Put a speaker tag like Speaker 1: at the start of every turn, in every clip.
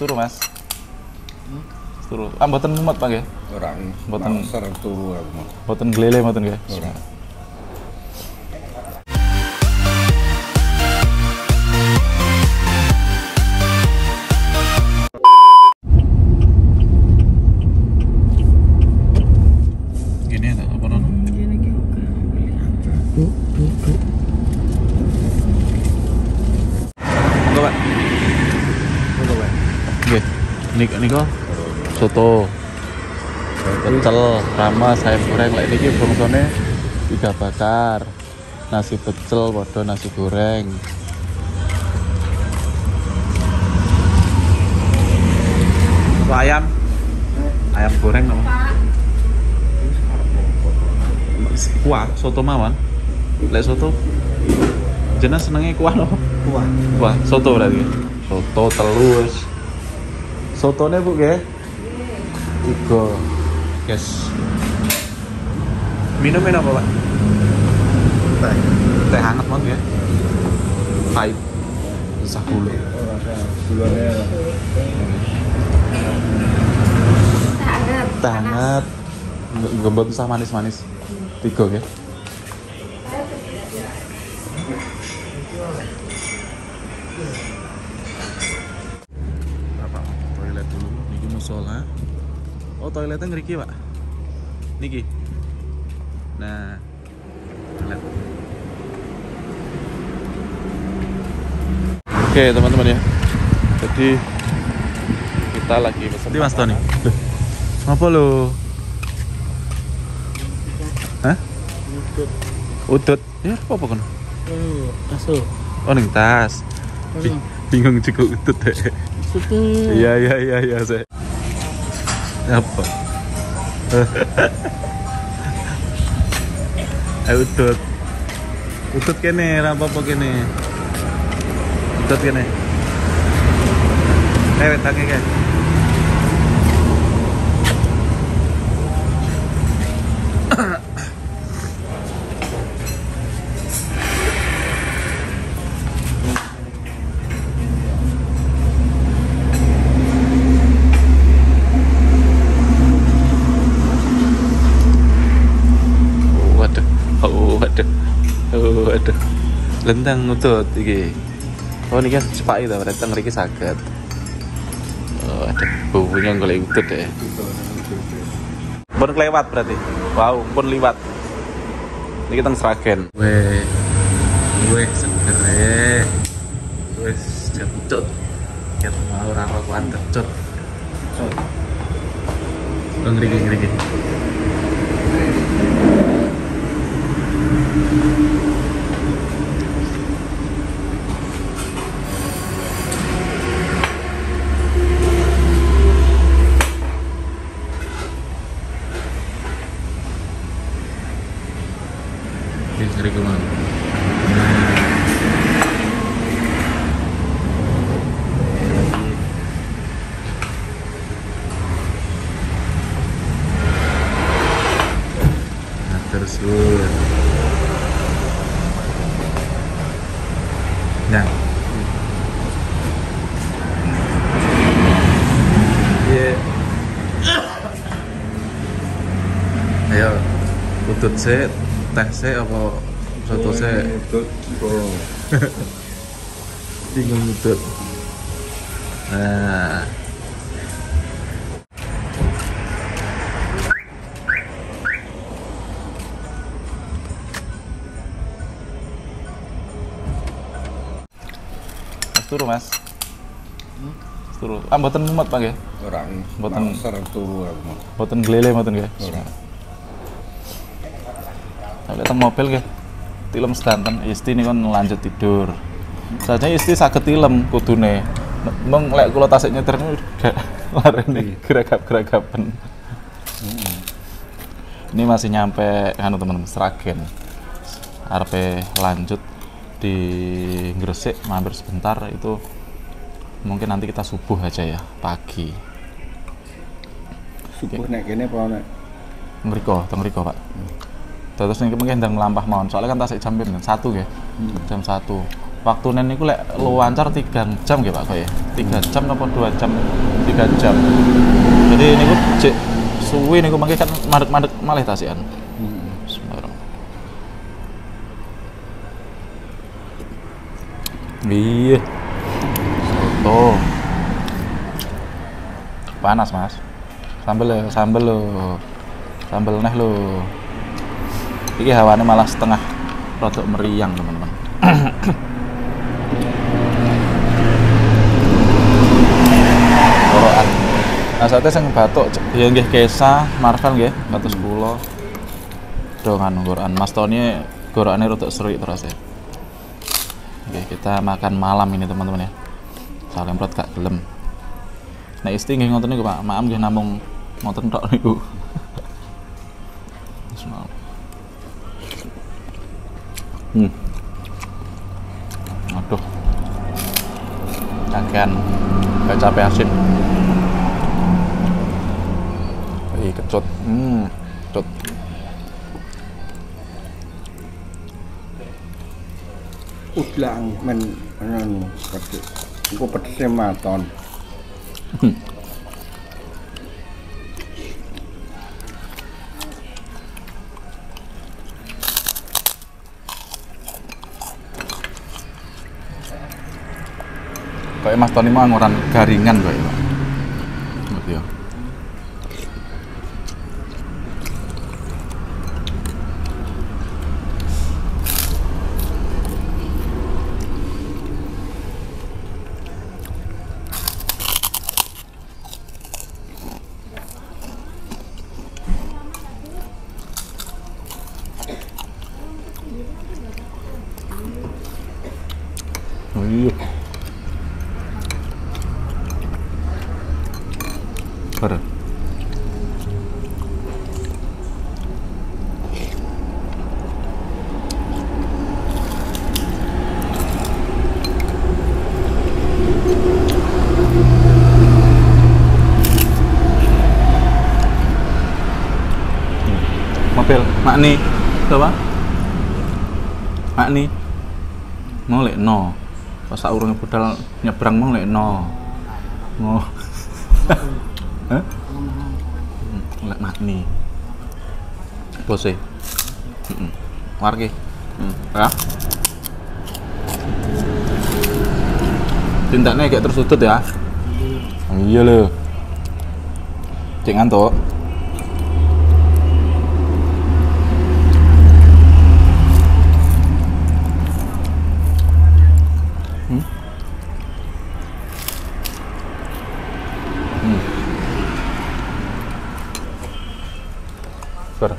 Speaker 1: turu Mas. Turu. Ah mboten mumet Pak nggih.
Speaker 2: Ora
Speaker 1: Mboten
Speaker 2: ser turu aku.
Speaker 1: mboten glele mboten nggih.
Speaker 2: Ora.
Speaker 1: Gini ya apa nono? Monggo Pak.
Speaker 2: Ngono wae.
Speaker 1: Nggih. Niko soto. Pecel, ramas, ayam goreng. Lek niki bangsane iga bakar. Nasi pecel padha nasi goreng. Soto ayam. Ayam goreng nama. Kuah, soto mawon. Lek soto jenengan senenge kuah napa?
Speaker 2: Kuah.
Speaker 1: Kuah, soto berarti. Soto telus. Sotone Bu nggih. Iga. Yes. Minumnya apa Pak?
Speaker 2: Teh.
Speaker 1: Teh hangat banget ya. Pahit. Susah gula.
Speaker 2: Gulanya
Speaker 1: Teh hangat. Gembot usah manis-manis. 3 ya. Bapak toilet dulu. Niki musola. Oh toiletnya ngeriki Pak. Niki. Nah. Toilet. Oke teman-teman ya. Jadi kita lagi pesen. Di Mas Tony. Apa lo? Hah? Udut. Ya apa kan?
Speaker 3: Asu.
Speaker 1: Oh ning tas. Bingung juga udut deh. Iya saya. Apa? Udut. Udut kene, apa kene? Udut kene. Wetange kae. Waduh. Lentang utut iki. Oh niki cepaki ta berarti ngriki saged. Oh, aduh, bubunya golek utut ya. Pun kelewat berarti. Wow, pun liwat. Niki teng Sragen. Weh seger. Wes cepet. Ket mau ora rokokan kecut. Oh ngriki. Ngeri kemana? Nah, terus nah iya ayo utut sih teh sih apa soto sih
Speaker 2: utut. Oh.
Speaker 1: bingung utut. Nah turu Mas. Turu. Ah mboten mumet Pak nggih.
Speaker 2: Ora.
Speaker 1: Mboten
Speaker 2: ser turu aku.
Speaker 1: mboten glele mboten nggih.
Speaker 2: Ora.
Speaker 1: Lek teng mobil nggih. Tilem sedanten Isti niku lanjut tidur. Saja Isti saged tilem kudune. Meng lek kula tasik nyetir gak larene geragap-geragapen. Ini masih nyampe anu teman-teman Sragen. Arepe lanjut di Gresik mampir sebentar itu mungkin nanti kita subuh aja ya pagi.
Speaker 2: Subuh nek kene apa nek
Speaker 1: Ngriko, teng mriko, Pak. Terus ning mungkin ndang mlampah mawon. Soalnya kan tasik jam pin 1 nggih. Jam 1. Waktune niku lek luwancar 3 jam nggih Pak Koy. 3 jam apa 2 jam? 3 jam. Jadi niku cek suwi niku mangke kan madeg-madeg malih tasian. Iya. Soto. Panas, Mas. Sambel lo. Sambel neh lo. Iki hawane malah setengah rodok meriang, teman-teman. Gorokan. Nah, sate sing batuk ya nggih Kesa, Marvel nggih, kados kula. Dongan gorokan. Mas Tony gorokane rodok serik terus ya. Oke, kita makan malam ini teman-teman ya. Salam perut gak gelem. Nek isti nggih ngoten niku Pak, maaf nggih namung ngoten tok niku. Bismillah. Aduh. Kakean cabe asin. Kecut. Kecut.
Speaker 2: Udang men anu pedes. Engko pedese maton.
Speaker 1: Kayak Mas Tony mah ngoran garingan kok ya, Pak. Ngerti ya. Oh iya. Bar. Mobil Makni coba Makni mau lek no pas saurunge budal nyebrang mau lek no mau hah lek Makni bose wargi ya tindaknya kayak tersudut ya iya loh cek ngantuk. Bar.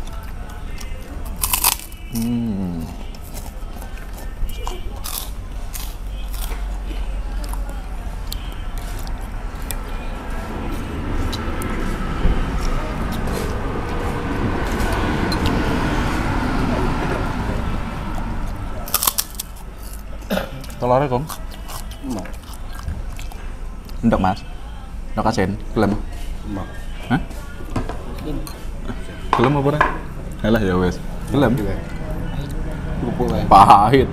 Speaker 1: Telurnya kong? Enggak Mas. Enggak asin, gelem. Hah? Gelem apa nih? Alah ya wes. Gelem. Pahit.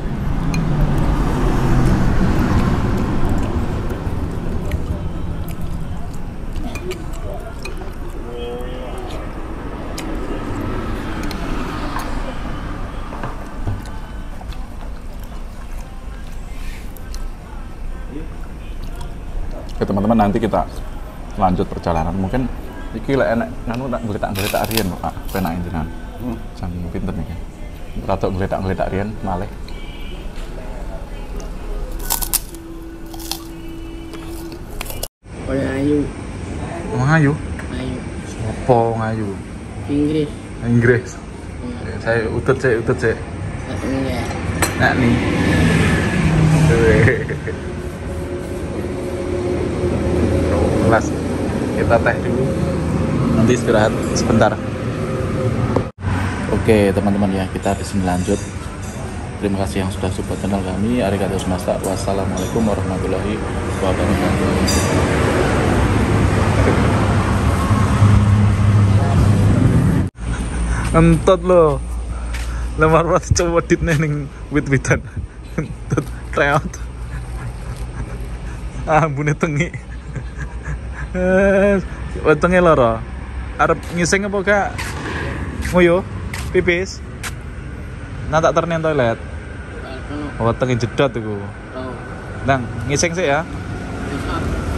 Speaker 1: Oke teman-teman, nanti kita lanjut perjalanan. Mungkin iki lek enek nganu tak ngletak riyen kok Pak, penak jenengan. Jam pinten iki. Rada ngletak riyen malih.
Speaker 3: Ngayu.
Speaker 1: Ngayu?
Speaker 3: Ngayu.
Speaker 1: Sopo ngayu?
Speaker 3: Inggris.
Speaker 1: Inggris. Saya utut sik.
Speaker 3: Iya.
Speaker 1: Nak nih. Kelas. Kita teh dulu. Nanti istirahat sebentar. Oke teman-teman ya, kita di sini lanjut. Terima kasih yang sudah support channel kami. Arigatou gozaimashita. Wassalamualaikum warahmatullahi wabarakatuh. Entot lo. Lemar ras coba dit ning wit-witan. Treot. Ambune tengi. Wetenge lara. Arep ngising apa gak? Ngoyo, pipis. Nah tak ternen toilet.
Speaker 3: Kalau
Speaker 1: Wetenge jedot iku.
Speaker 3: tahu
Speaker 1: Nang, ngising sih ya.
Speaker 3: bisa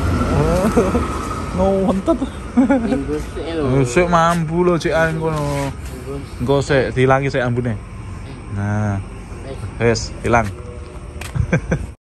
Speaker 1: No, entet.
Speaker 3: minggu sih lo.
Speaker 1: Sik mambu lho cek ngono. Engko sik dilangi sik ambune. Nah, wis hilang.